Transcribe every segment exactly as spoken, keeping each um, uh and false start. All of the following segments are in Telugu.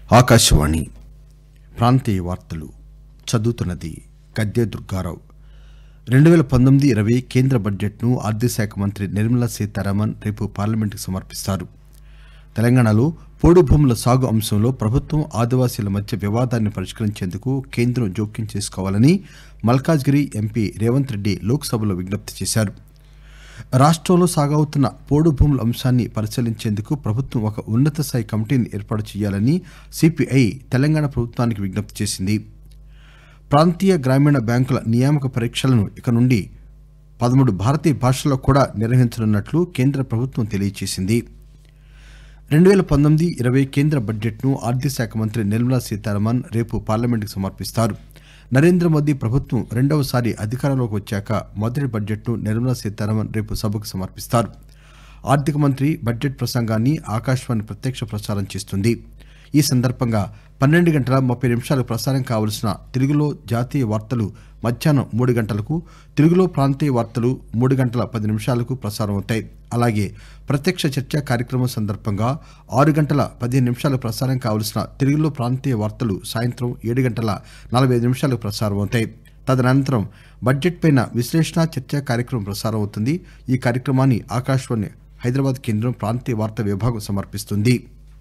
ఆకాశవాణి ప్రాంతీయ వార్తలు చదువుతున్నది గద్దె దుర్గారావు. రెండు వేల పంతొమ్మిది ఇరవై కేంద్ర బడ్జెట్ను ఆర్థిక శాఖ మంత్రి నిర్మలా సీతారామన్ రేపు పార్లమెంటుకు సమర్పిస్తారు. తెలంగాణలో పోడు భూముల సాగు అంశంలో ప్రభుత్వం ఆదివాసీల మధ్య వివాదాన్ని పరిష్కరించేందుకు కేంద్రం జోక్యం చేసుకోవాలని మల్కాజ్గిరి ఎంపీ రేవంత్ రెడ్డి లోక్సభలో విజ్ఞప్తి చేశారు. రాష్ట్రంలో సాగవుతున్న పోడు భూముల అంశాన్ని పరిశీలించేందుకు ప్రభుత్వం ఒక ఉన్నత స్థాయి కమిటీని ఏర్పాటు చేయాలని సిపిఐ తెలంగాణ ప్రభుత్వానికి విజ్ఞప్తి చేసింది. ప్రాంతీయ గ్రామీణ బ్యాంకుల నియామక పరీక్షలను ఇక నుండి పదమూడు భారతీయ భాషల్లో కూడా నిర్వహించనున్నట్లు కేంద్ర ప్రభుత్వం తెలియజేసింది. రెండు వేల పంతొమ్మిది ఇరవై కేంద్ర బడ్జెట్ను ఆర్థిక శాఖ మంత్రి నిర్మలా సీతారామన్ రేపు పార్లమెంటుకు సమర్పిస్తారు. నరేంద్ర మోదీ ప్రభుత్వం రెండవసారి అధికారంలోకి వచ్చాక మొదటి బడ్జెట్ను నిర్మలా సీతారామన్ రేపు సభకు సమర్పిస్తారు. ఆర్థిక మంత్రి బడ్జెట్ ప్రసంగాన్ని ఆకాశవాణి ప్రత్యక్ష ప్రసారం చేస్తుంది. ఈ సందర్భంగా పన్నెండు గంటల ముప్పై నిమిషాలకు ప్రసారం కావలసిన తెలుగులో జాతీయ వార్తలు మధ్యాహ్నం మూడు గంటలకు, తెలుగులో ప్రాంతీయ వార్తలు మూడు గంటల పది నిమిషాలకు ప్రసారం అవుతాయి. అలాగే ప్రత్యక్ష చర్చా కార్యక్రమం సందర్భంగా ఆరు గంటల పదిహేను నిమిషాలకు ప్రసారం కావలసిన తెలుగులో ప్రాంతీయ వార్తలు సాయంత్రం ఏడు గంటల నలభై ఐదు నిమిషాలకు ప్రసారం అవుతాయి. తదనంతరం బడ్జెట్ పైన విశ్లేషణ చర్చా కార్యక్రమం ప్రసారం అవుతుంది. ఈ కార్యక్రమాన్ని ఆకాశవాణి హైదరాబాద్ కేంద్రం ప్రాంతీయ వార్తా విభాగం సమర్పిస్తుంది.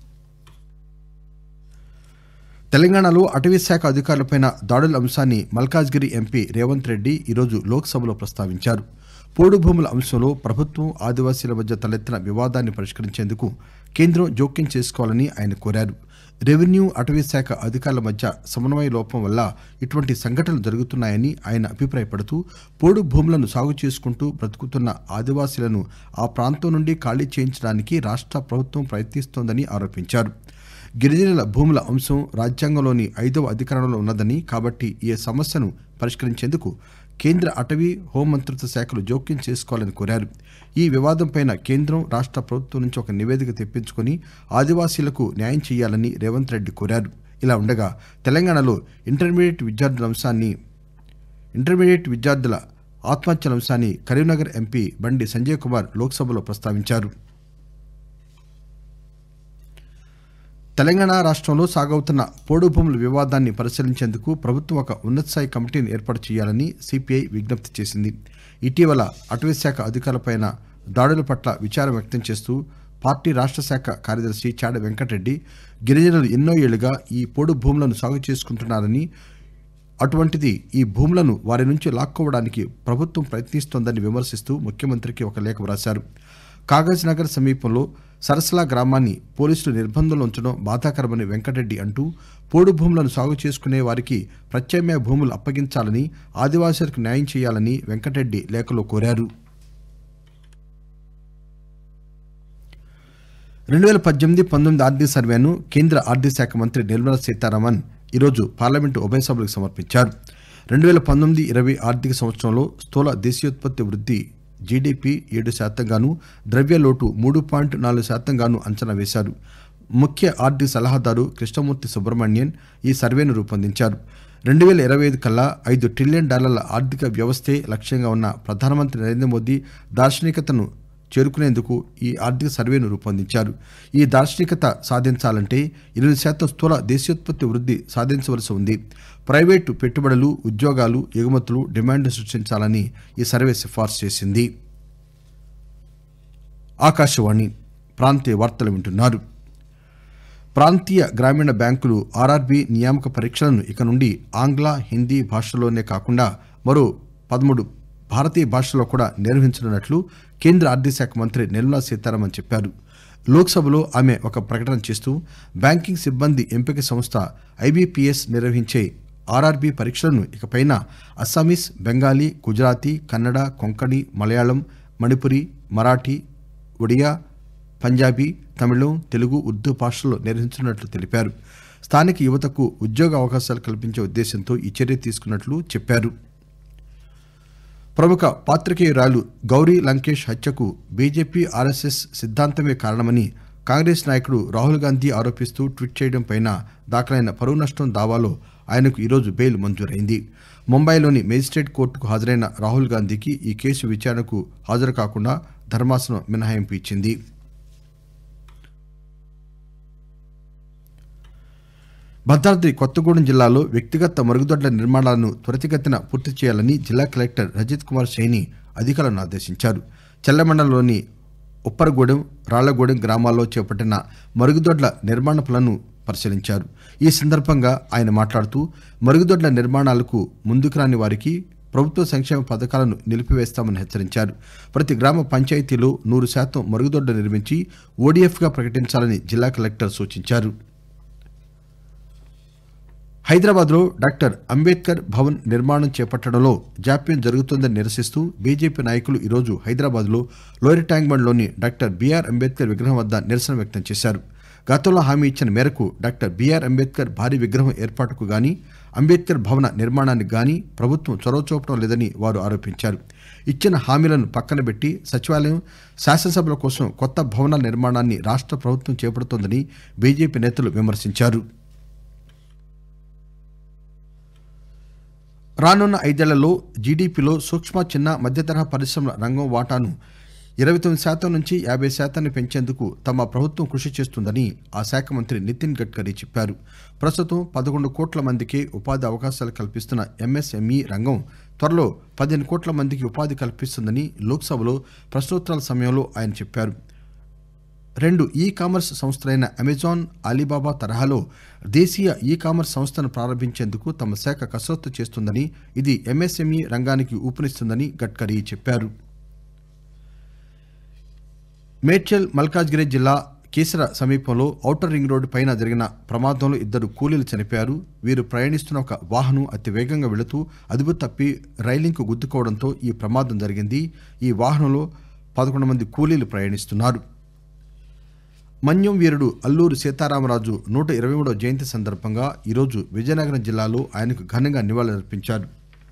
తెలంగాణలో అటవీ శాఖ అధికారులపై దాడుల అంశాన్ని మల్కాజ్గిరి ఎంపీ రేవంత్ రెడ్డి ఈరోజు లోక్సభలో ప్రస్తావించారు. పోడు భూముల అంశంలో ప్రభుత్వం ఆదివాసీల మధ్య తలెత్తిన వివాదాన్ని పరిష్కరించేందుకు కేంద్రం జోక్యం చేసుకోవాలని ఆయన కోరారు. రెవెన్యూ అటవీ శాఖ అధికారుల మధ్య సమన్వయ లోపం వల్ల ఇటువంటి సంఘటనలు జరుగుతున్నాయని ఆయన అభిప్రాయపడుతూ పోడు భూములను సాగు చేసుకుంటూ బ్రతుకుతున్న ఆదివాసీలను ఆ ప్రాంతం నుండి ఖాళీ చేయించడానికి రాష్ట్ర ప్రభుత్వం ప్రయత్నిస్తోందని ఆరోపించారు. గిరిజనుల భూముల అంశం రాజ్యాంగంలోని ఐదవ అధికరణంలో ఉన్నదని, కాబట్టి ఈ సమస్యను పరిష్కరించేందుకు కేంద్ర అటవీ హోంమంత్రిత్వ శాఖలు జోక్యం చేసుకోవాలని కోరారు. ఈ వివాదంపై కేంద్రం రాష్ట్ర ప్రభుత్వం నుంచి ఒక నివేదిక తెప్పించుకుని ఆదివాసీలకు న్యాయం చేయాలని రేవంత్ రెడ్డి కోరారు. ఇలా ఉండగా తెలంగాణలో ఇంటర్మీడియట్ విద్యార్థుల అంశాన్ని ఇంటర్మీడియట్ విద్యార్థుల ఆత్మహత్యల అంశాన్ని కరీంనగర్ ఎంపీ బండి సంజయ్ కుమార్ లోక్సభలో ప్రస్తావించారు. తెలంగాణ రాష్ట్రంలో సాగవుతున్న పోడు భూముల వివాదాన్ని పరిశీలించేందుకు ప్రభుత్వం ఒక ఉన్నతస్థాయి కమిటీని ఏర్పాటు చేయాలని సిపిఐ విజ్ఞప్తి చేసింది. ఇటీవల అటవీశాఖ అధికారులపై దాడుల పట్ల విచారం వ్యక్తం చేస్తూ పార్టీ రాష్ట్ర శాఖ కార్యదర్శి చాడ వెంకటరెడ్డి గిరిజనులు ఎన్నో ఏళ్లుగా ఈ పోడు భూములను సాగు చేసుకుంటున్నారని, అటువంటిది ఈ భూములను వారి నుంచి లాక్కోవడానికి ప్రభుత్వం ప్రయత్నిస్తోందని విమర్శిస్తూ ముఖ్యమంత్రికి ఒక లేఖ వ్రాశారు. కాగజ్ నగర్ సమీపంలో సరసలా గ్రామాన్ని పోలీసులు నిర్బంధంలో ఉంచడం బాధాకరమని వెంకటరెడ్డి అంటూ పోడు భూములను సాగు చేసుకునే వారికి ప్రత్యామ్నాయ భూములు అప్పగించాలని, ఆదివాసీలకు న్యాయం చేయాలని వెంకటరెడ్డి లేఖలో కోరారు. రెండు వేల పద్దెనిమిది పంతొమ్మిది ఆర్థిక సర్వేను కేంద్ర ఆర్థిక శాఖ మంత్రి నిర్మలా సీతారామన్ ఈరోజు పార్లమెంటు ఉభయ సభలకు సమర్పించారు. రెండు వేల పంతొమ్మిది ఇరవై ఆర్థిక సంవత్సరంలో స్థూల దేశీయోత్పత్తి వృద్ధి జీడీపీ ఏడు శాతం గాను, ద్రవ్య లోటు మూడు పాయింట్ నాలుగు శాతం గాను అంచనా వేశారు. ముఖ్య ఆర్థిక సలహాదారు కృష్ణమూర్తి సుబ్రహ్మణ్యన్ ఈ సర్వేను రూపొందించారు. రెండు వేల ఇరవై ఐదు కల్లా ఐదు ట్రిలియన్ డాలర్ల ఆర్థిక వ్యవస్థే లక్ష్యంగా ఉన్న ప్రధానమంత్రి నరేంద్ర మోదీ దార్శనికతను చేరుకునేందుకు ఈ ఆర్థిక సర్వేను రూపొందించారు. ఈ దార్శనికత సాధించాలంటే ఎనిమిది శాతం స్థూల దేశీయోత్పత్తి వృద్ధి సాధించవలసి ఉంది. ప్రైవేటు పెట్టుబడులు, ఉద్యోగాలు, ఎగుమతులు డిమాండ్ సృష్టించాలని ఈ సర్వే సిఫార్సు చేసింది. ఆకాశవాణి ప్రాంతీయ వార్తలు వింటున్నారు. ప్రాంతీయ గ్రామీణ బ్యాంకులు ఆర్ఆర్బీ నియామక పరీక్షలను ఇక నుండి ఆంగ్ల, హిందీ భాషల్లోనే కాకుండా మరో పదమూడు భారతీయ భాషల్లో కూడా నిర్వహించనున్నట్లు కేంద్ర ఆర్థిక శాఖ మంత్రి నిర్మలా సీతారామన్ చెప్పారు. లోక్సభలో ఆమె ఒక ప్రకటన చేస్తూ బ్యాంకింగ్ సిబ్బంది ఎంపిక సంస్థ ఐబీపీఎస్ నిర్వహించే ఆర్ఆర్బీ పరీక్షలను ఇకపైన అస్సామీస్, బెంగాలీ, గుజరాతీ, కన్నడ, కొంకణి, మలయాళం, మణిపురి, మరాఠీ, ఒడియా, పంజాబీ, తమిళం, తెలుగు, ఉర్దూ భాషల్లో నిర్వహించనున్నట్లు తెలిపారు. స్థానిక యువతకు ఉద్యోగ అవకాశాలు కల్పించే ఉద్దేశంతో ఈ చర్య తీసుకున్నట్లు చెప్పారు. ప్రముఖ పాత్రికేయురాలు గౌరీ లంకేష్ హత్యకు బీజేపీ, ఆర్ఎస్ఎస్ సిద్ధాంతమే కారణమని కాంగ్రెస్ నాయకుడు రాహుల్ గాంధీ ఆరోపిస్తూ ట్వీట్ చేయడంపై దాఖలైన పరువు నష్టం దావాలో ఆయనకు ఈరోజు బెయిల్ మంజూరైంది. ముంబైలోని మేజిస్ట్రేట్ కోర్టుకు హాజరైన రాహుల్ గాంధీకి ఈ కేసు విచారణకు హాజరు కాకుండా ధర్మాసనం మినహాయింపు ఇచ్చింది. భద్రాద్రి కొత్తగూడెం జిల్లాలో వ్యక్తిగత మరుగుదొడ్ల నిర్మాణాలను త్వరితగతిన పూర్తి చేయాలని జిల్లా కలెక్టర్ రజిత్ కుమార్ సైని అధికారులను ఆదేశించారు. చెల్లమండలంలోని ఉప్పరగూడెం, రాళ్లగూడెం గ్రామాల్లో చేపట్టిన మరుగుదొడ్ల నిర్మాణ పనులను పరిశీలించారు. ఈ సందర్భంగా ఆయన మాట్లాడుతూ మరుగుదొడ్ల నిర్మాణాలకు ముందుకు రాని వారికి ప్రభుత్వ సంక్షేమ పథకాలను నిలిపివేస్తామని హెచ్చరించారు. ప్రతి గ్రామ పంచాయతీలో నూరు శాతం మరుగుదొడ్డ నిర్మించి ఓడీఎఫ్ గా ప్రకటించాలని జిల్లా కలెక్టర్ సూచించారు. హైదరాబాద్ లో డాక్టర్ అంబేద్కర్ భవన్ నిర్మాణం చేపట్టడంలో జాప్యం జరుగుతోందని నిరసిస్తూ బీజేపీ నాయకులు ఈరోజు హైదరాబాద్ లో లోయర్ ట్యాంక్ బండ్ లోని డాక్టర్ బీఆర్ అంబేద్కర్ విగ్రహం వద్ద నిరసన వ్యక్తం చేశారు. గతంలో హామీ ఇచ్చిన మేరకు డాక్టర్ బీఆర్ అంబేద్కర్ భారీ విగ్రహం ఏర్పాటుకు గాని అంబేద్కర్ భవన నిర్మాణానికి గాని ప్రభుత్వం చొరవ చూపడం లేదని వారు ఆరోపించారు. ఇచ్చిన హామీలను పక్కన పెట్టి సచివాలయం, శాసనసభల కోసం కొత్త భవనాల నిర్మాణాన్ని రాష్ట్ర ప్రభుత్వం చేపడుతోందని బీజేపీ నేతలు విమర్శించారు. రానున్న ఐదేళ్లలో జీడీపీలో సూక్ష్మ, చిన్న, మధ్యతరహా పరిశ్రమల రంగం వాటాను ఇరవై తొమ్మిది శాతం నుంచి యాభై శాతాన్ని పెంచేందుకు తమ ప్రభుత్వం కృషి చేస్తుందని ఆ శాఖ మంత్రి నితిన్ గడ్కరీ చెప్పారు. ప్రస్తుతం పదకొండు కోట్ల మందికి ఉపాధి అవకాశాలు కల్పిస్తున్న ఎంఎస్ఎంఈ రంగం త్వరలో పదిహేను కోట్ల మందికి ఉపాధి కల్పిస్తుందని లోక్సభలో ప్రశ్నోత్తరాల సమయంలో ఆయన చెప్పారు. రెండు ఈ కామర్స్ సంస్థలైన అమెజాన్, అలీబాబా తరహాలో దేశీయ ఈ కామర్స్ సంస్థను ప్రారంభించేందుకు తమ శాఖ కసరత్తు చేస్తుందని, ఇది ఎంఎస్ఎంఈ రంగానికి ఊపునిస్తుందని గడ్కరీ చెప్పారు. మేడ్చల్ మల్కాజ్గిరి జిల్లా కీసర సమీపంలో ఔటర్ రింగ్ రోడ్డు పైన జరిగిన ప్రమాదంలో ఇద్దరు కూలీలు చనిపోయారు. వీరు ప్రయాణిస్తున్న ఒక వాహనం అతి వేగంగా వెళుతూ అదుపు తప్పి రైలింగ్ కు గుద్దుకోవడంతో ఈ ప్రమాదం జరిగింది. ఈ వాహనంలో పదకొండు మంది కూలీలు ప్రయాణిస్తున్నారు. మన్యం వీరుడు అల్లూరి సీతారామరాజు నూట ఇరవై మూడవ జయంతి సందర్భంగా ఈరోజు విజయనగరం జిల్లాలో ఆయనకు ఘనంగా నివాళులర్పించారు.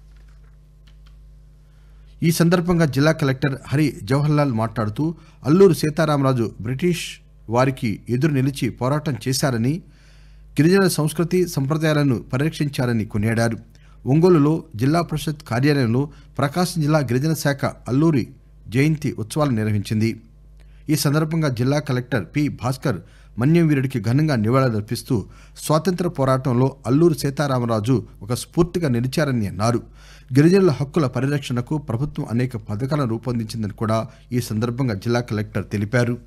ఈ సందర్భంగా జిల్లా కలెక్టర్ హరి జవహర్లాల్ మాట్లాడుతూ అల్లూరి సీతారామరాజు బ్రిటిష్ వారికి ఎదురు నిలిచి పోరాటం చేశారని, గిరిజన సంస్కృతి సంప్రదాయాలను పరిరక్షించారని కొనియాడారు. ఒంగోలులో జిల్లా పరిషత్ కార్యాలయంలో ప్రకాశం జిల్లా గిరిజన శాఖ అల్లూరి జయంతి ఉత్సవాలు నిర్వహించింది. ఈ సందర్భంగా జిల్లా కలెక్టర్ పి భాస్కర్ మన్యం వీరుడికి ఘనంగా నివాళులర్పిస్తూ స్వాతంత్ర పోరాటంలో అల్లూరి సీతారామరాజు ఒక స్ఫూర్తిగా నిలిచారని అన్నారు. గిరిజనుల హక్కుల పరిరక్షణకు ప్రభుత్వం అనేక పథకాలను రూపొందించిందని కూడా ఈ సందర్భంగా జిల్లా కలెక్టర్ తెలిపారు.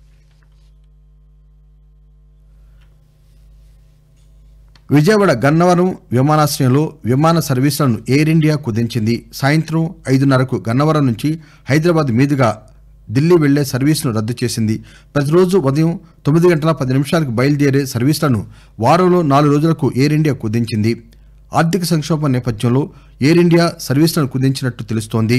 విజయవాడ గన్నవరం విమానాశ్రయంలో విమాన సర్వీసులను ఎయిర్ ఇండియా కుదించింది. సాయంత్రం ఐదున్నరకు గన్నవరం నుంచి హైదరాబాద్ మీదుగా ఢిల్లీ వెళ్లే సర్వీసును రద్దు చేసింది. ప్రతిరోజు ఉదయం తొమ్మిది గంటల పది నిమిషాలకు బయలుదేరే సర్వీసులను వారంలో నాలుగు రోజులకు ఎయిర్ ఇండియా కుదించింది. ఆర్థిక సంక్షోభం నేపథ్యంలో ఎయిర్ ఇండియా సర్వీసులను కుదించినట్టు తెలుస్తోంది.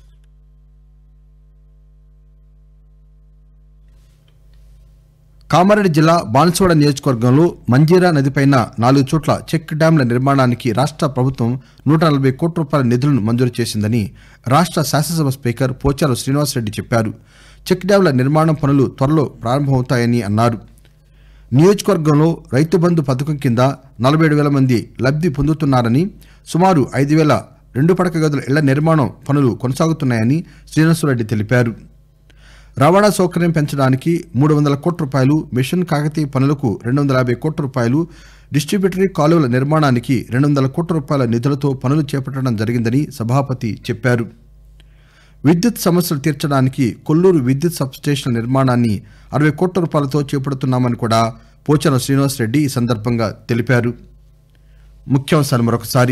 కామారెడ్డి జిల్లా బాన్సువాడ నియోజకవర్గంలో మంజీరా నదిపైన నాలుగు చోట్ల చెక్ డ్యాంల నిర్మాణానికి రాష్ట్ర ప్రభుత్వం నూట నలభై కోట్ల రూపాయల నిధులను మంజూరు చేసిందని రాష్ట్ర శాసనసభ స్పీకర్ పోచారం శ్రీనివాసరెడ్డి చెప్పారు. చెక్ డ్యాంల నిర్మాణం పనులు త్వరలో ప్రారంభమవుతాయని అన్నారు. నియోజకవర్గంలో రైతు బంధు పథకం కింద నలభై ఏడు వేల మంది లబ్ధి పొందుతున్నారని, సుమారు ఐదు వేల రెండు పడక గదుల ఇళ్ల నిర్మాణం పనులు కొనసాగుతున్నాయని శ్రీనివాసరెడ్డి తెలిపారు. రవాణా సౌకర్యం పెంచడానికి మూడు వందల కోట్ల రూపాయలు, మిషన్ కాకతీయ పనులకు రెండు వందల యాభై కోట్ల రూపాయలు, డిస్ట్రిబ్యూటరీ కాలువల నిర్మాణానికి రెండు వందల కోట్ల రూపాయల నిధులతో పనులు చేపట్టడం జరిగిందని సభాపతి చెప్పారు. విద్యుత్ సమస్యలు తీర్చడానికి కొల్లూరు విద్యుత్ సబ్స్టేషన్ల నిర్మాణాన్ని అరవై కోట్ల రూపాయలతో చేపడుతున్నామని కూడా పోచారం శ్రీనివాసరెడ్డి ఈ సందర్భంగా తెలిపారు. ముఖ్యాంశాలు మరొకసారి.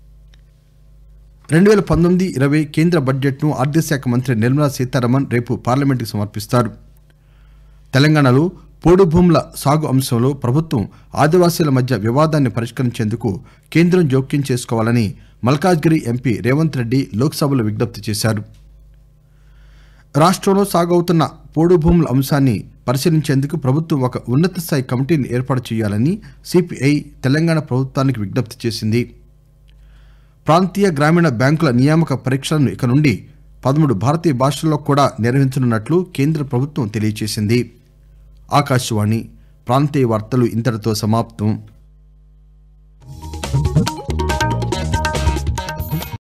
రెండు వేల పంతొమ్మిది ఇరవై కేంద్ర బడ్జెట్ ను ఆర్థిక శాఖ మంత్రి నిర్మలా సీతారామన్ రేపు పార్లమెంటుకు సమర్పిస్తారు. తెలంగాణలో పోడు భూముల సాగు అంశంలో ప్రభుత్వం ఆదివాసీల మధ్య వివాదాన్ని పరిష్కరించేందుకు కేంద్రం జోక్యం చేసుకోవాలని మల్కాజ్గిరి ఎంపీ రేవంత్ రెడ్డి లోక్సభలో విజ్ఞప్తి చేశారు. రాష్ట్రంలో సాగవుతున్న పోడు భూముల అంశాన్ని పరిశీలించేందుకు ప్రభుత్వం ఒక ఉన్నత స్థాయి కమిటీని ఏర్పాటు చేయాలని సిపిఐ తెలంగాణ ప్రభుత్వానికి విజ్ఞప్తి చేసింది. ప్రాంతీయ గ్రామీణ బ్యాంకుల నియామక పరీక్షలను ఇక నుండి పదమూడు భారతీయ భాషల్లో కూడా నిర్వహించనున్నట్లు కేంద్ర ప్రభుత్వం తెలియజేసింది. ఆకాశవాణి ప్రాంతీయ వార్తలు ఇంతటితో సమాప్తం.